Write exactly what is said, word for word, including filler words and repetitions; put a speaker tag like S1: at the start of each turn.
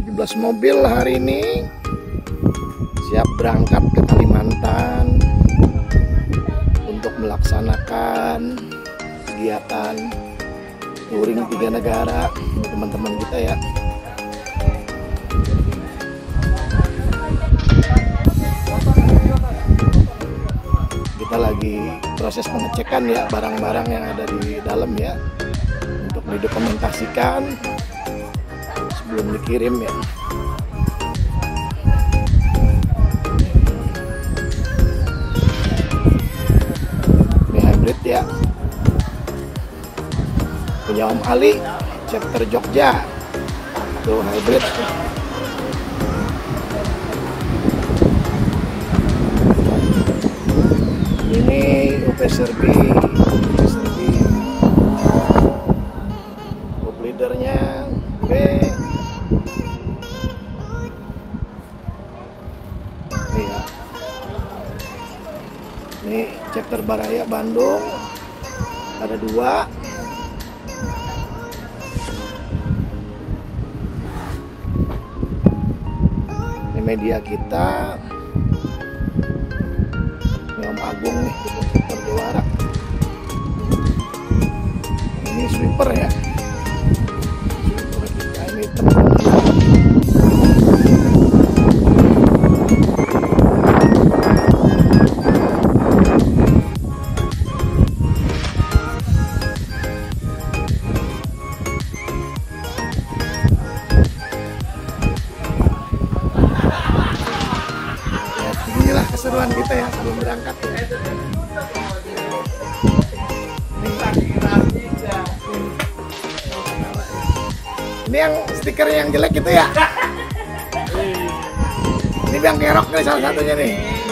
S1: tujuh belas mobil hari ini siap berangkat ke Kalimantan untuk melaksanakan kegiatan touring tiga negara teman-teman kita ya. Kita lagi proses pengecekan ya barang-barang yang ada di dalam ya, untuk didokumentasikan sebelum dikirim ya. Ini hybrid ya, punya Om Ali, chapter Jogja. Tuh hybrid. Ini U P Serbi, U P Serbi. Group leadernya B. Iya. Ini chapter Baraya Bandung. Ada dua. Ini media kita. Om Agung nih, sweeper Dewara. Ini sweeper ya. Sweeper kita ini teman-teman. Inilah keseruan kita ya sebelum berangkat ya. Ini yang stiker yang jelek itu ya. Ini Bang Kerok nih salah satunya nih.